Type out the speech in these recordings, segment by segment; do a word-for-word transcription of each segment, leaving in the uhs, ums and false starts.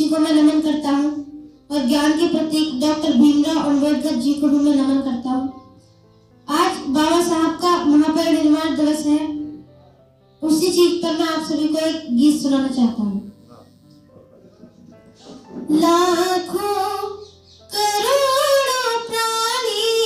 को मैं नमन करता हूँ और ज्ञान के प्रतीक डॉक्टर भीमराव अंबेडकर जी को भी मैं नमन करता हूँ। आज बाबा साहब का महापरिनिर्वाण दिवस है, उसी चीज पर मैं आप सभी को एक गीत सुनाना चाहता हूँ। लाखों करोड़ों प्राणी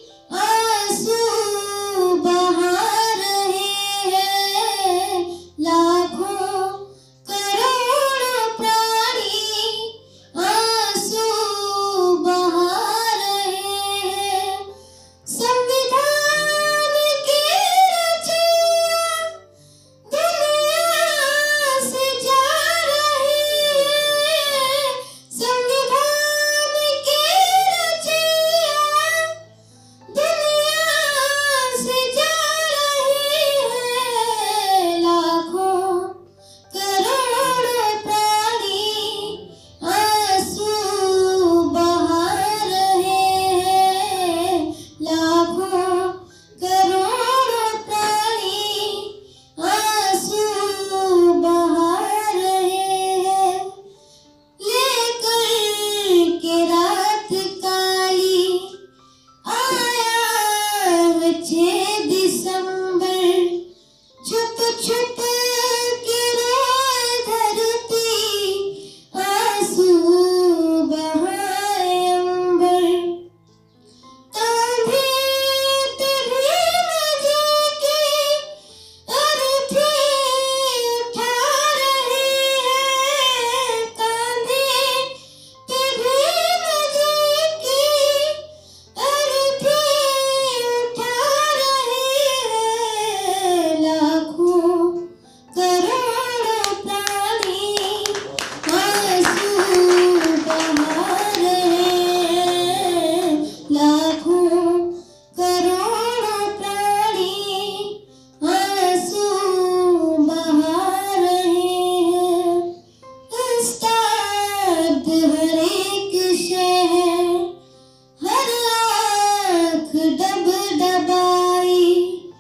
आंसू बहा रहे हैं, लाखों करोड़ों प्राणी आंसू बहा रहे हैं। संविधान की रचना दुनिया से जा रही है, संविधान की रचना दुनिया से जा रही है। लाखों करोड़ों प्राणी आंसू बहा रहे हैं, लाखों करोड़ों प्राणी आंसू बहा रहे हैं। लेकर के रात काली आया है छह दिसंबर, छुप छुप के रोए धरती आंसू बहाए अंबर। कांधे पे भीम जी की अर्थी उठा रहे हैं, कांधे पे भीम जी की अर्थी उठा रहे हैं। लाखों करोड़ों प्राणी आंसू बहा रहे हैं, लाखों करोड़ों प्राणी आंसू बहा रहे हैं। स्तब्ध हर एक शहर, हर आँख डब डबाई,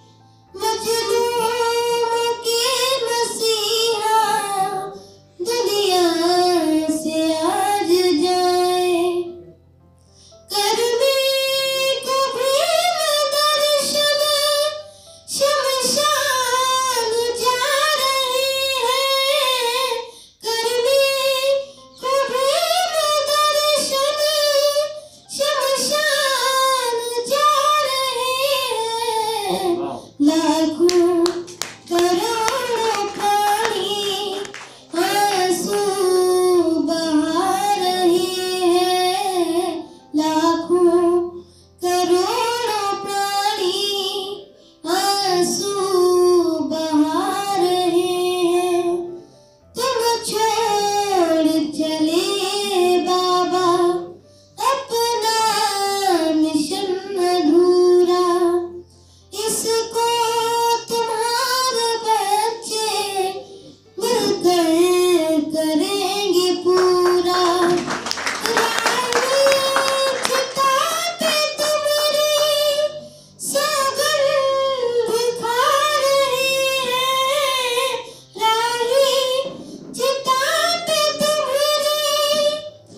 मजलूम के मसीहा दुनिया से आज जाए। कर्मी को भीम दर्शन शमशान जा रहे हैं, कर्मी को भीम दर्शन शमशान जा रहे हैं। लाखों करोड़ों प्राणी आंसू बहा रहे हैं, लाखों करोड़ों प्राणी आंसू बहा रहे हैं। तुम छोड़ चले बाबा अपना मिशन अधूरा, इसको तुम्हारे बच्चे मिलकर करेंगे पूरा। रानी चिता पे तुम्हारी सौगंध खा रहे हैं, राही चिता पे तुम्हारी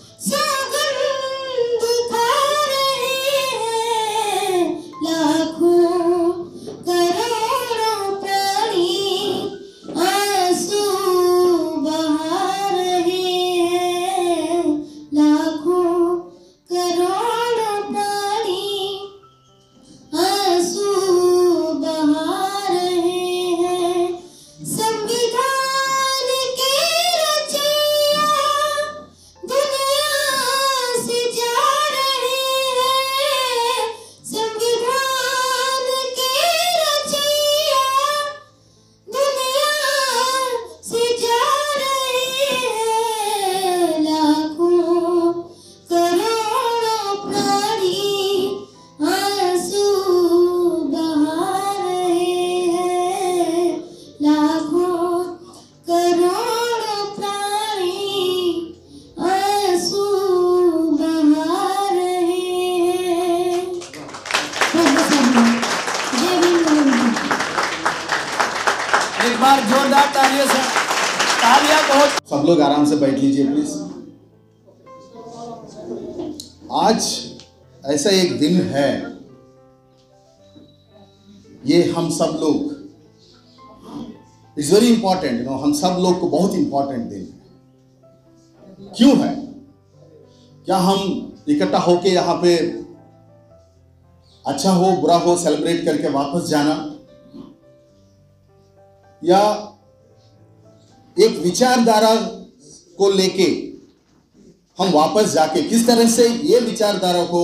सौगंध खा रहे हैं। लाखों करोड़ों प्राणी आंसू बहा रहे हैं, लाखों करोड़ों प्राणी आंसू बहा रहे हैं। संविधान की रचना दुनिया से जा रही है, संविधान की रचना दुनिया से जा रही है। लाखों करोड़ों प्राणी आंसू बहा रहे हैं, लाखों करोड़ों प्राणी आंसू बहा रहे हैं। जय भीम। एक बार जोरदार तालियों से तालियां बहुत। सब लोग आराम से बैठ लीजिए प्लीज। आज ऐसा एक दिन है, ये हम सब लोग, it's very important, you know, हम सब लोग को बहुत इंपॉर्टेंट दिन है। क्यों है? क्या हम इकट्ठा होके यहाँ पे अच्छा हो बुरा हो सेलिब्रेट करके वापस जाना, या एक विचारधारा को लेके हम वापस जाके किस तरह से ये विचारधारा को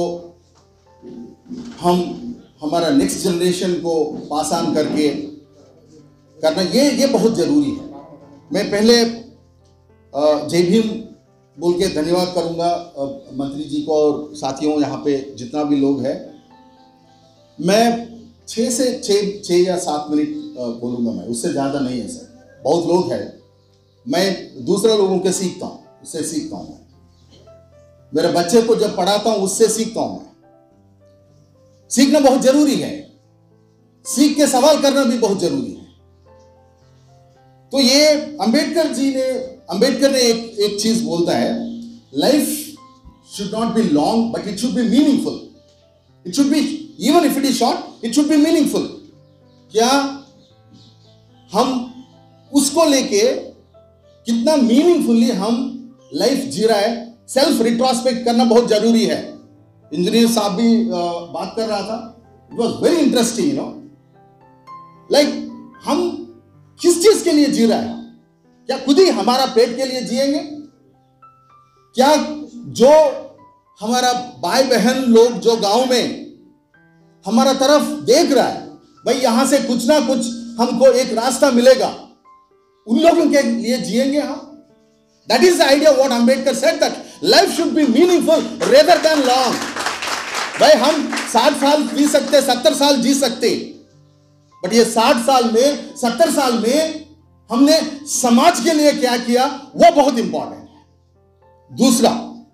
हम हमारा नेक्स्ट जनरेशन को पास ऑन करके करना, ये ये बहुत जरूरी है। मैं पहले जय भीम बोल के धन्यवाद करूंगा मंत्री जी को और साथियों, यहाँ पे जितना भी लोग हैं। मैं छः से छः छः या सात मिनट बोलूँगा, मैं उससे ज़्यादा नहीं है सर। बहुत लोग हैं, मैं दूसरे लोगों के सीखता हूँ, उससे सीखता हूँ। मेरे बच्चे को जब पढ़ाता हूँ उससे सीखता हूँ। मैं सीखना बहुत जरूरी है, सीख के सवाल करना भी बहुत जरूरी है। तो ये अंबेडकर जी ने अंबेडकर ने एक एक चीज बोलता है, life should not be long but it should be meaningful. It should be, even if it is short, it should be meaningful. क्या हम उसको लेके कितना मीनिंगफुली हम लाइफ जी रहा है, सेल्फ रिट्रोस्पेक्ट करना बहुत जरूरी है। इंजीनियर साहब भी uh, बात कर रहा था, it was very interesting, you know, like हम किस चीज के लिए जी रहा है? क्या खुद ही हमारा पेट के लिए जिएंगे? क्या जो हमारा भाई बहन लोग जो गांव में हमारा तरफ देख रहा है, भाई यहां से कुछ ना कुछ हमको एक रास्ता मिलेगा, उन लोगों के लिए जिएंगे हम? That is the idea what Ambedkar said, that life should be meaningful rather than long. भाई हम साठ साल जी सकते, सत्तर साल जी सकते, बट ये साठ साल में, सत्तर साल में हमने समाज के लिए क्या किया, वो बहुत इंपॉर्टेंट है। दूसरा,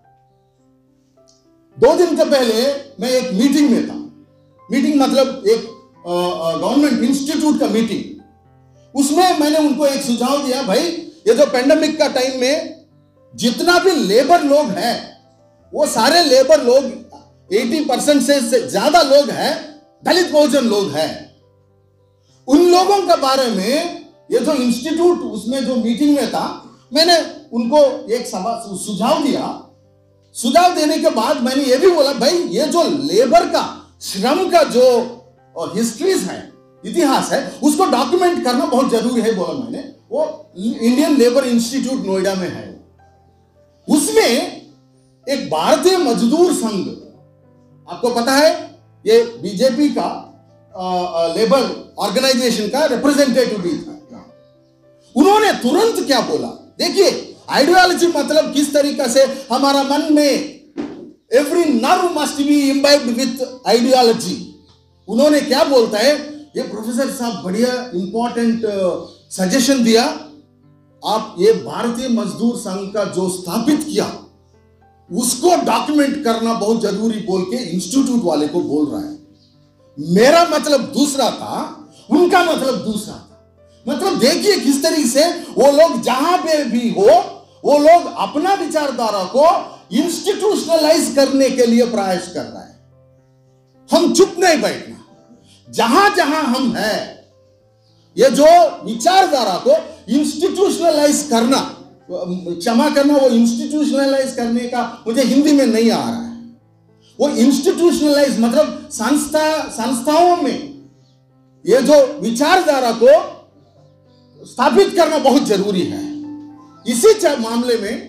दो दिन के पहले मैं एक मीटिंग में था। मीटिंग मतलब एक गवर्नमेंट इंस्टीट्यूट का मीटिंग। उसमें मैंने उनको एक सुझाव दिया, भाई ये जो पेंडेमिक का टाइम में जितना भी लेबर लोग हैं, वो सारे लेबर लोग अस्सी परसेंट से ज्यादा लोग हैं दलित बहुजन लोग हैं। उन लोगों के बारे में ये जो इंस्टीट्यूट उसमें जो मीटिंग में था, मैंने उनको एक सुझाव दिया। सुझाव देने के बाद मैंने ये भी बोला, भाई ये जो लेबर का, श्रम का जो हिस्ट्रीज है, इतिहास है, उसको डॉक्यूमेंट करना बहुत जरूरी है, बोला मैंने। वो इंडियन लेबर इंस्टीट्यूट नोएडा में है। उसमें एक भारतीय मजदूर संघ, आपको पता है ये बीजेपी का आ, आ, लेबर ऑर्गेनाइजेशन का रिप्रेजेंटेटिव भी था। उन्होंने तुरंत क्या बोला, देखिए आइडियोलॉजी मतलब किस तरीके से हमारा मन में every nerve must be imbibed with ideology. उन्होंने क्या बोलता है, ये प्रोफेसर साहब बढ़िया इंपॉर्टेंट सजेशन दिया, आप ये भारतीय मजदूर संघ का जो स्थापित किया उसको डॉक्यूमेंट करना बहुत जरूरी बोल के इंस्टीट्यूट वाले को बोल रहा है। मेरा मतलब दूसरा था, उनका मतलब दूसरा था। मतलब देखिए किस तरीके से वो लोग जहां पे भी हो, वो लोग अपना विचारधारा को इंस्टीट्यूशनलाइज करने के लिए प्रयास कर रहा है। हम चुप नहीं बैठना, जहां जहां हम हैं, ये जो विचारधारा को इंस्टीट्यूशनलाइज करना, क्षमा करना, वो इंस्टीट्यूशनलाइज करने का मुझे हिंदी में नहीं आ रहा है। वो इंस्टीट्यूशनलाइज मतलब संस्था संस्थाओं में ये जो विचारधारा को स्थापित करना बहुत जरूरी है। इसी मामले में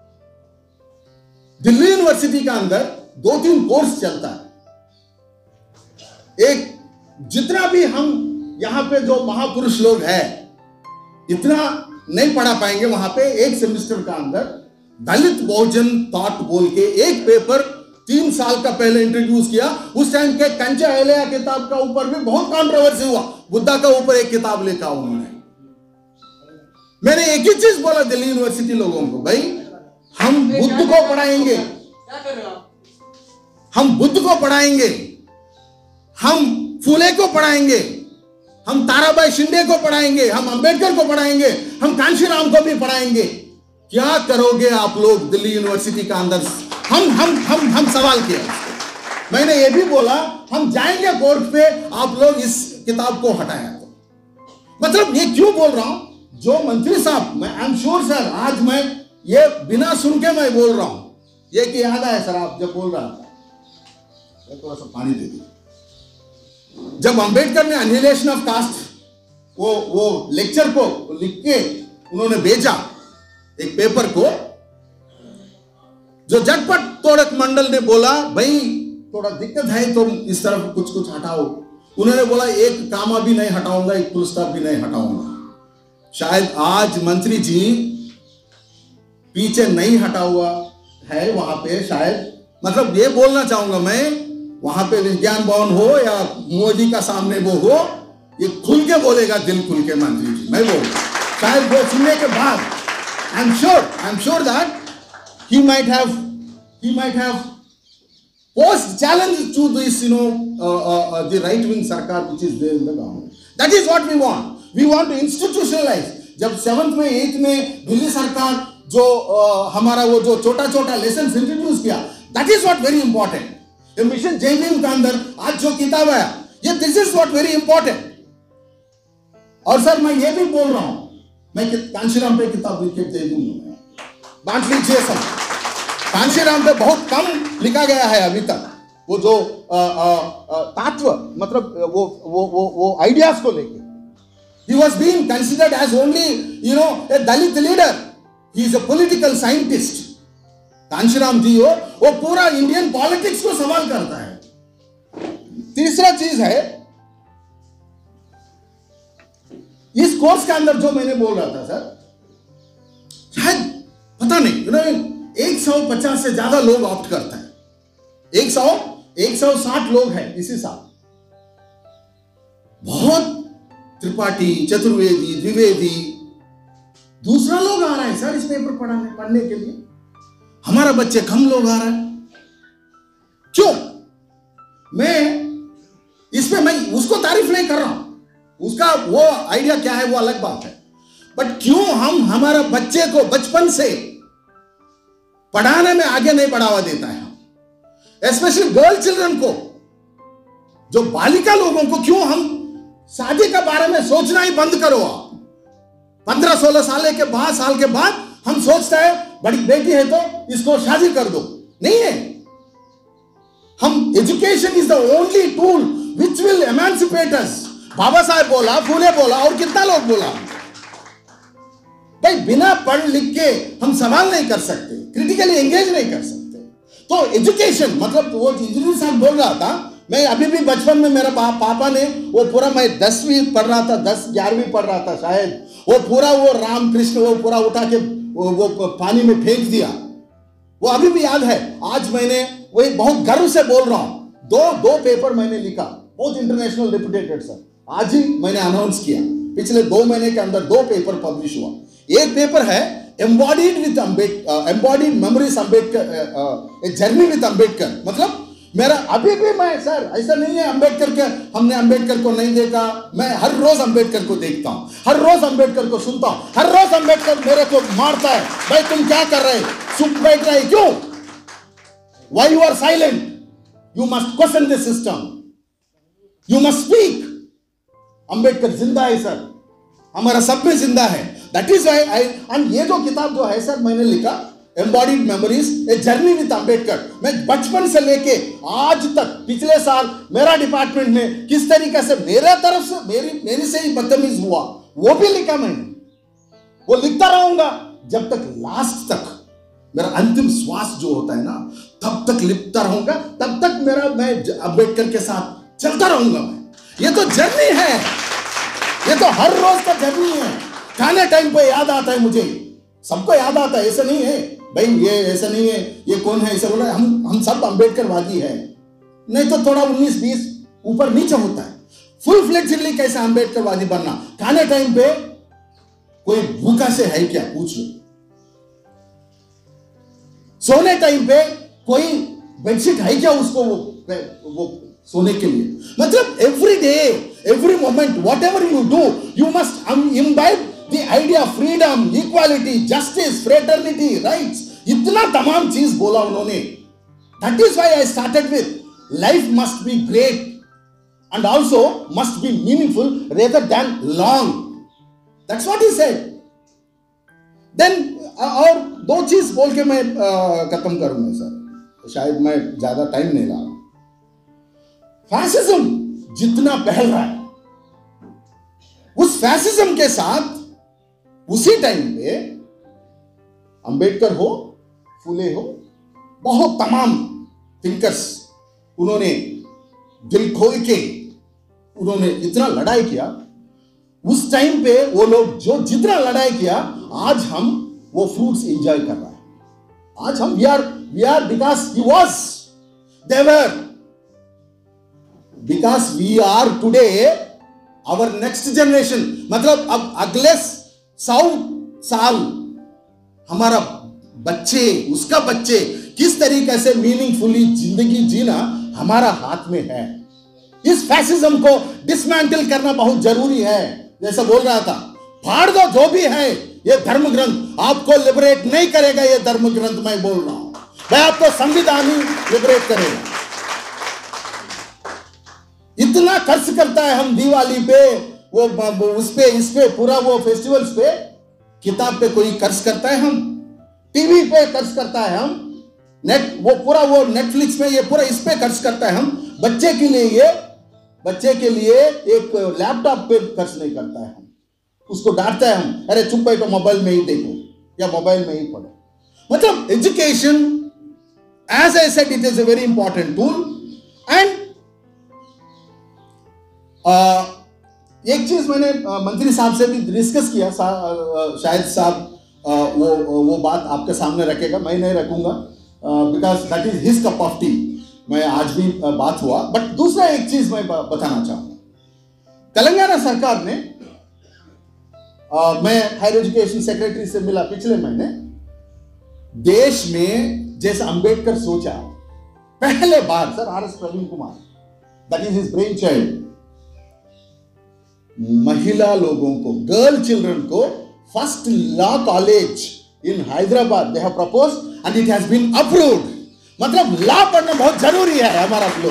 दिल्ली यूनिवर्सिटी का अंदर दो तीन कोर्स चलता है। एक, जितना भी हम यहां पे जो महापुरुष लोग हैं, इतना नहीं पढ़ा पाएंगे। वहां पे एक सेमेस्टर का अंदर दलित बहुजन थॉट बोल के एक पेपर तीन साल का पहले इंट्रोड्यूस किया। उस टाइम के कंचा एलिया किताब का ऊपर भी बहुत कंट्रोवर्सी हुआ। बुद्धा का ऊपर एक किताब लिखा उन्होंने। मैंने एक ही चीज बोला दिल्ली यूनिवर्सिटी लोगों को, भाई हम बुद्ध को पढ़ाएंगे, हम बुद्ध को पढ़ाएंगे, हम फुले को पढ़ाएंगे, हम ताराबाई शिंदे को पढ़ाएंगे, हम अंबेडकर को पढ़ाएंगे, हम कांशीराम को भी पढ़ाएंगे। क्या करोगे आप लोग दिल्ली यूनिवर्सिटी का अंदर हम हम हम हम सवाल किया उसको। मैंने ये भी बोला हम जाएंगे कोर्ट पे, आप लोग इस किताब को हटाया तो। मतलब ये क्यों बोल रहा हूं, जो मंत्री साहब, मैं आई एम श्योर सर, आज मैं ये बिना सुन के मैं बोल रहा हूं, ये कि याद आया सर आप जब बोल रहा था, थोड़ा सा पानी दे दीजिए। जब अंबेडकर ने अनिहिलेशन ऑफ कास्ट वो वो लेक्चर को लिख के उन्होंने भेजा एक पेपर को, जो झटपट तोड़क मंडल ने बोला भाई थोड़ा दिक्कत है तो इस तरफ कुछ कुछ हटाओ। उन्होंने बोला एक कामा भी नहीं हटाऊंगा, एक फुल स्टॉप भी नहीं हटाऊंगा। शायद आज मंत्री जी पीछे नहीं हटा हुआ है वहां पे, शायद मतलब ये बोलना चाहूंगा मैं, वहां पे विज्ञान भवन हो या मोदी का सामने वो हो, ये खुल के बोलेगा, दिल खुल के मंत्री जी, मैं बोल शायद वो सुनने के बाद I am sure I am sure that he might have he might have posed challenge to this, you know, uh, uh, uh, the right wing sarkar which is there in the government. That is what we want. We want to institutionalize. जब seventh में eighth में दिल्ली सरकार जो uh, हमारा वो जो छोटा छोटा लेसन इंट्रोड्यूस किया, that is what very important. ये मिशन जय भीम के अंदर आज जो किताब आया, ये this is what very important. और सर मैं ये भी बोल रहा हूं, मैं कांशीराम पे किताब लिख के दे दूंगा, बांट लीजिए सब। कांशीराम पे बहुत कम लिखा गया है अभी तक, वो जो तत्व मतलब वो वो वो वो आइडियाज को लेके। He was being considered as only, you know, a Dalit leader. He is a political scientist. Kanshiram जी हो, वो पूरा इंडियन पॉलिटिक्स को सवाल करता है। तीसरा चीज है इस कोर्स के अंदर जो मैंने बोल रहा था सर, शायद पता नहीं, यू नो, एक सौ पचास से ज्यादा लोग ऑप्ट करते हैं, एक सौ एक सौ साठ लोग हैं इसी साल। बहुत त्रिपाठी, चतुर्वेदी, द्विवेदी, दूसरा लोग आ रहा है सर इस पेपर पढ़ाने पढ़ने के लिए। हमारा बच्चे कम लोग आ रहा है, क्यों? मैं इस पे मैं उसको तारीफ नहीं कर रहा हूं, उसका वो आइडिया क्या है वो अलग बात है, बट क्यों हम हमारा बच्चे को बचपन से पढ़ाने में आगे नहीं बढ़ावा देता है, स्पेशली गर्ल चिल्ड्रन को, जो बालिका लोगों को क्यों हम शादी के बारे में सोचना ही बंद करो। आप पंद्रह सोलह साल के बाद साल के बाद हम सोचते हैं बड़ी बेटी है तो इसको शादी कर दो, नहीं है। हम education is the only tool which will emancipate us. Baba Saheb बोला, फूले बोला और कितना लोग बोला। भाई बिना पढ़ लिख के हम सवाल नहीं कर सकते, क्रिटिकली एंगेज नहीं कर सकते। तो एजुकेशन मतलब वो इंजीनियर साहब बोल रहा था, मैं अभी भी बचपन में मेरा पा, पापा ने वो पूरा, मैं दसवीं पढ़ रहा था, दस ग्यारहवीं पढ़ रहा था शायद, वो पूरा वो राम कृष्ण वो पूरा उठा के वो, वो पानी में फेंक दिया, वो अभी भी याद है। आज मैंने वही बहुत गर्व से बोल रहा हूं, दो दो पेपर मैंने लिखा, बहुत इंटरनेशनल रेपुटेटेड सर, आज ही मैंने अनाउंस किया, पिछले दो महीने के अंदर दो पेपर पब्लिश हुआ। एक पेपर है embodied with Ambedkar, embodied memories Ambedkar, a journey with Ambedkar. मतलब मेरा अभी भी मैं सर ऐसा नहीं है अम्बेडकर के हमने अम्बेडकर को नहीं देखा, मैं हर रोज अम्बेडकर को देखता हूं, हर रोज अम्बेडकर को सुनता हूं, हर रोज अम्बेडकर मेरे को मारता है, भाई तुम क्या कर रहे, चुप बैठ रहे क्यों, why you are silent, you must question this system, you must speak. Ambedkar जिंदा है सर, हमारा सब में जिंदा है। That is why I, and ये जो किताब जो है सर मैंने लिखा, embodied memories a journey with Ambedkar, मैं बचपन से लेके आज तक, पिछले साल मेरा डिपार्टमेंट में किस तरीके से मेरे तरफ से मेरी मेरी से ही बदतमीज हुआ वो भी लिखा मैंने, वो लिखता रहूंगा जब तक लास्ट तक मेरा अंतिम श्वास जो होता है ना, तब तक लिखता रहूंगा, तब तक मेरा मैं अम्बेडकर के साथ चलता रहूंगा। मैं ये तो जर्नी है, ये तो हर रोज का जर्नी है। खाने टाइम पे याद आता है मुझे, सबको याद आता है, ऐसा नहीं है भाई ये ऐसा नहीं है, ये कौन है ऐसा बोल रहा है, हम हम सब अम्बेडकरवादी है, नहीं तो थोड़ा उन्नीस बीस ऊपर नीचे होता है। फुल फ्लेक्सिबली कैसे अम्बेडकरवादी बनना, खाने टाइम पे कोई भूखा से है क्या पूछ लो, सोने टाइम पे कोई बेडशीट है क्या उसको वो वो सोने के लिए। मतलब every day every moment whatever you do you must imbibe the idea of freedom, equality, justice, fraternity, rights. इतना तमाम चीज बोला उन्होंने. That is why I started with life must be great and also must be meaningful rather than long. That's what he said. Then और दो चीज बोल के मैं खत्म करूंगा सर, तो शायद मैं ज्यादा टाइम नहीं ला. फैसिज्म जितना फैल रहा है, उस फैसिज्म के साथ उसी टाइम पे अंबेडकर हो, फुले हो, बहुत तमाम थिंकर्स उन्होंने दिल खोल के उन्होंने इतना लड़ाई किया. उस टाइम पे वो लोग जो जितना लड़ाई किया, आज हम वो फ्रूट्स एंजॉय कर रहा है. आज हम we are we are because he was there, because we are today our next generation. मतलब अब अगले सौ साल हमारा बच्चे, उसका बच्चे किस तरीके से मीनिंगफुली जिंदगी जीना हमारा हाथ में है. इस फैसिज्म को डिसमेंटल करना बहुत जरूरी है. जैसा बोल रहा था, फाड़ दो जो भी है, ये धर्म ग्रंथ आपको लिबरेट नहीं करेगा. ये धर्म ग्रंथ मैं बोल रहा हूं, मैं आपको संविधान ही लिबरेट करेगा. इतना खर्च करता है हम दिवाली पे, वो उस पे इस पे पूरा वो फेस्टिवल्स पे, किताब पे कोई खर्च करता है, हम टीवी पे खर्च करता है, हम नेट वो पूरा वो नेटफ्लिक्स में ये पूरा इस पे खर्च करता है. हम बच्चे के लिए ये बच्चे के लिए एक लैपटॉप पे खर्च नहीं करता है. हम उसको डांटता है, हम अरे चुप बैठो, मोबाइल में ही देखो या मोबाइल में ही पढ़ो. मतलब education, as I said, it is a very important tool. And एक चीज मैंने uh, मंत्री साहब से भी डिस्कस किया, सा, uh, शायद साहब uh, वो वो बात आपके सामने रखेगा, मैं नहीं रखूंगा, because that is his cup of tea. मैं आज भी uh, बात हुआ. बट दूसरा एक चीज मैं बताना चाहूंगा. तेलंगाना सरकार ने, uh, मैं हायर एजुकेशन सेक्रेटरी से मिला पिछले महीने, देश में जैसे अंबेडकर सोचा, पहले बार sir R S Praveen Kumar, that is his brain child, महिला लोगों को, गर्ल चिल्ड्रन को first law college in Hyderabad they have proposed and it has been approved. मतलब लॉ पढ़ना बहुत जरूरी है हमारा लोग.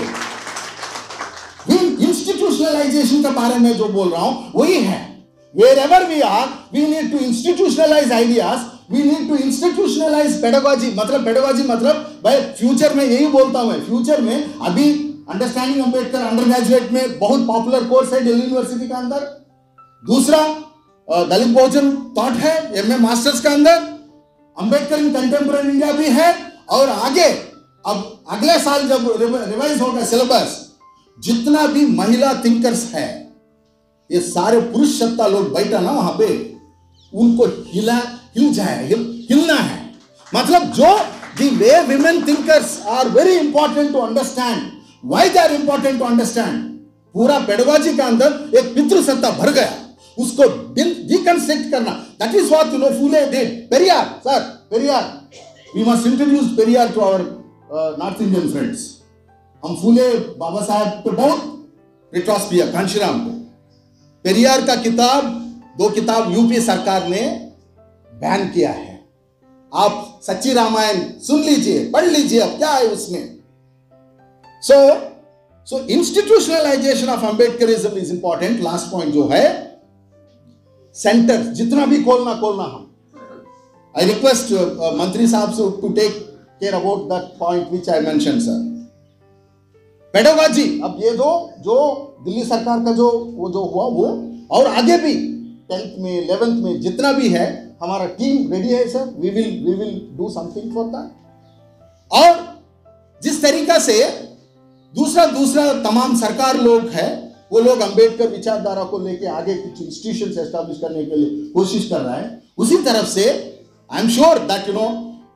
इंस्टीट्यूशनलाइजेशन के बारे में जो बोल रहा हूं वही है. Wherever we are, we need to institutionalize ideas, we need to institutionalize pedagogy. मतलब pedagogy मतलब भाई फ्यूचर में यही बोलता हूं मैं, फ्यूचर में अभी अंडरस्टैंडिंग अंबेडकर अंडर ग्रेजुएट में बहुत पॉपुलर कोर्स है दिल्ली यूनिवर्सिटी का अंदर. दूसरा दलित बहुजन थॉट है एमए मास्टर्स का अंदर. अंबेडकर इन कंटेम्पररी इंडिया भी है. और आगे अब अगले साल जब रिवाइज होगा सिलेबस, जितना भी महिला थिंकर्स है, ये सारे पुरुष सत्ता लोग बैठा ना वहां पे, उनको हिला हिल जाए हिल, हिलना है. मतलब जो the way women thinkers are very important to understand. Why they are important to understand? पूरा पेडागॉजी का अंदर एक पितृ सत्ता भर गया, उसको डिकंस्ट्रक्ट करना. That is what you know Phule did. Periyar sir, Periyar, we must introduce Periyar to our north Indian friends. हम फुले बाबा साहब पे बहुत रिट्रॉस किया, कांशीराम पे. पेरियार का किताब, दो किताब यूपी सरकार ने बैन किया है. आप सच्ची रामायण सुन लीजिए, पढ़ लीजिए, अब क्या है उसमें. So so institutionalisation of Ambedkarism is important. Last point जो है, सेंटर जितना भी खोलना खोलना हम, आई रिक्वेस्ट मंत्री साहब से to take care about that point which I mention sir. Pedagogy, अब ये जो जो दिल्ली सरकार का जो वो जो हुआ वो, और आगे भी टेंथ में इलेवेंथ में जितना भी है, हमारा टीम रेडी है sir. We will we will do something for that. और जिस तरीका से दूसरा दूसरा तमाम सरकार लोग है, वो लोग अंबेडकर विचारधारा को लेके आगे कुछ इंस्टीट्यूशंस एस्टैब्लिश करने के लिए कोशिश कर रहा है. उसी तरफ से I am sure that you know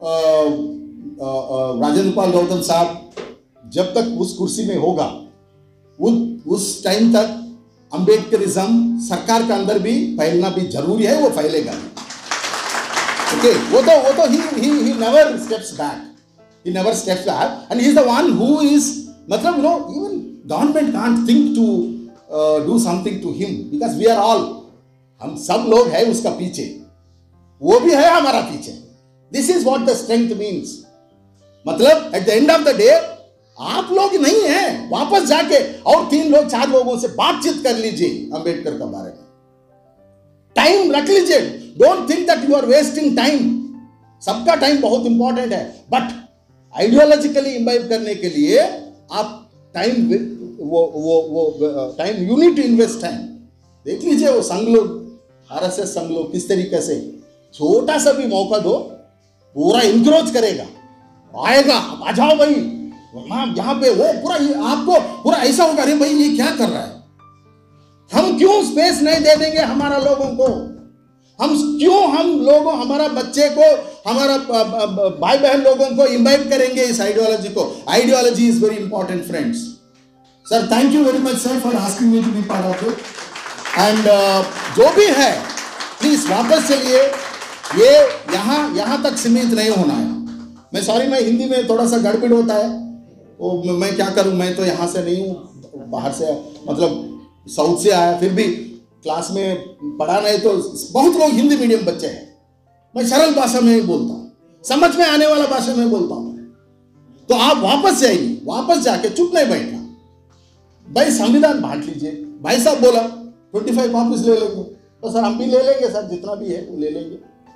Rajendra Pal Gautam साहब जब तक उस कुर्सी में होगा, उस उस टाइम तक अंबेडकरिज्म सरकार के अंदर भी फैलना भी जरूरी है. वो फैलेगा. ओके, वो तो वो तो he he he never steps back. He never steps back, and he is the one who is, मतलब you know, even government can't think to uh, do something to him because we are all, हम सब लोग हैं उसका पीछे, वो भी है हमारा पीछे. This is what the strength means. मतलब at the end of the day आप लोग नहीं हैं, वापस जाके और तीन लोग चार लोगों से बातचीत कर लीजिए अंबेडकर के बारे में, टाइम रख लीजिए। Don't think that you are wasting time. सबका टाइम बहुत इंपॉर्टेंट है, बट आइडियोलॉजिकली इम्बाइब करने के लिए आप टाइम वो वो वो time you need to invest time. देख लीजिए वो संघ लोग, आरएसएस संघ लोग किस तरीके से छोटा सा भी मौका दो पूरा इंक्रोच करेगा, आएगा, आ जाओ भाई यहाँ पे, वो पूरा आपको पूरा ऐसा होगा, अरे भाई ये क्या कर रहा है, हम क्यों स्पेस नहीं दे देंगे हमारा लोगों को, हम क्यों हम लोगों हमारा बच्चे को, हमारा भाई बहन लोगों को इम्बाइब करेंगे इस आइडियोलॉजी को। Ideology is very important friends. Sir thank you very much sir for asking me to be part of it. And जो भी है प्लीज वापस चलिए, ये यहाँ यहाँ तक सीमित नहीं होना है। मैं सॉरी, मैं हिंदी में थोड़ा सा गड़बड़ होता है, वो मैं क्या करूँ, मैं तो यहाँ से नहीं हूँ, बाहर से मतलब साउथ से आया, फिर भी क्लास में पढ़ा नहीं तो बहुत लोग हिंदी मीडियम बच्चे हैं। मैं सरल भाषा में ही बोलता हूँ, समझ में आने वाला भाषा में बोलता हूँ। तो आप वापस जाइए, वापस जाके चुप नहीं बैठना भाई, संविधान बांट लीजिए। भाई साहब बोला ट्वेंटी फाइव कॉपीज ले लेंगे, तो सर हम भी ले लेंगे सर, जितना भी है वो ले लेंगे।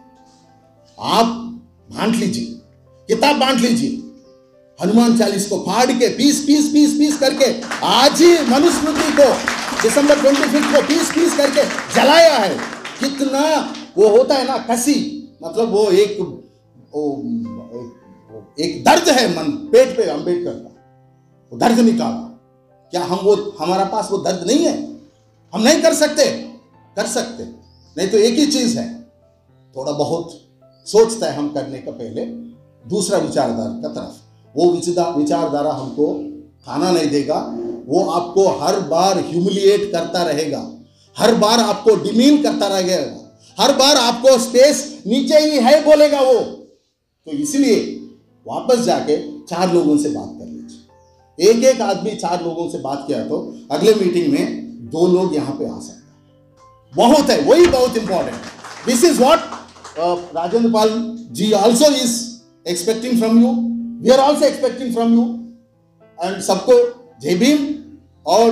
आप बांट लीजिए, किताब बांट लीजिए, हनुमान चालीस को फाड़ के पीस पीस पीस पीस करके आज ही मनुस्मृति को दिसंबर ट्वेंटी फिफ्थ को पीस पीस करके जलाया है। कितना वो होता है ना कसी, मतलब वो एक वो एक, एक दर्द है मन पेट पे अंबेडकर का, वो दर्द निकाला। क्या हम वो हमारा पास वो दर्द नहीं है? हम नहीं कर सकते? कर सकते। नहीं तो एक ही चीज है, थोड़ा बहुत सोचता है हम करने का पहले दूसरा विचारधारा का तरफ, वो विचारधारा हमको खाना नहीं देगा, वो आपको हर बार ह्यूमिलिएट करता रहेगा, हर बार आपको डिमीन करता रहेगा, हर बार आपको स्पेस नीचे ही है बोलेगा वो। तो इसलिए वापस जाके चार लोगों से बात कर लीजिए। एक एक आदमी चार लोगों से बात किया तो अगले मीटिंग में दो लोग यहां पे आ सकते हैं, बहुत है, वही बहुत important. This is what Rajendra Pal ji also is expecting from you, we are also expecting from you. And सबको जय भीम और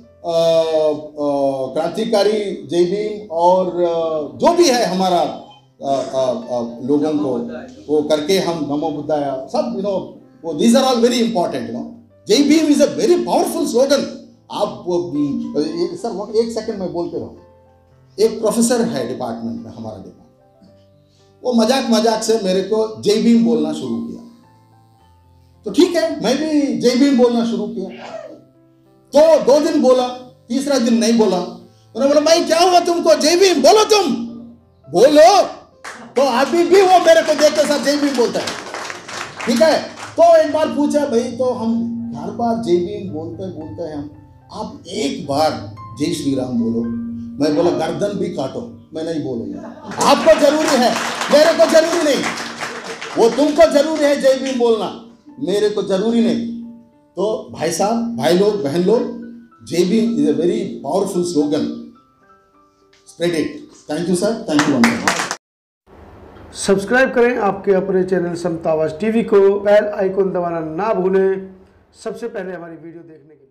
क्रांतिकारी जय भीम और uh, जो भी है हमारा uh, uh, uh, लोगों को वो करके हम नमो बुद्धाया सब यू नो वो these are all very important you know. जय Bhim is a very powerful slogan. आप एक, सर एक सेकंड में बोलते रहो। एक प्रोफेसर है डिपार्टमेंट में, हमारा डिपार्टमेंट, वो मजाक मजाक से मेरे को जय भीम बोलना शुरू किया, तो ठीक है मैं भी जय भीम बोलना शुरू किया। तो दो दिन बोला, तीसरा दिन नहीं बोला। उन्होंने बोला भाई क्या हुआ तुमको, जय भीम बोलो, तुम बोलो। तो अभी भी वो मेरे को देख के साथ जय भीम बोलता है, ठीक है। तो एक बार पूछा भाई तो हम हर बार जय भीम बोलते बोलते हैं हम, आप एक बार जय श्री राम बोलो। मैं बोला गर्दन भी काटो, मैं नहीं बोलूंगा, आपको जरूरी है, मेरे को जरूरी नहीं। वो तुमको जरूरी है जय भीम बोलना, मेरे को जरूरी नहीं। तो भाई साहब, भाई लोग, बहन लोग, जय Bhim is a very powerful slogan, spread it. Thank you sir, thank you. Subscribe करें आपके अपने चैनल समता आवाज टीवी को, बेल आइकन दबाना ना भूलें सबसे पहले हमारी वीडियो देखने के लिए।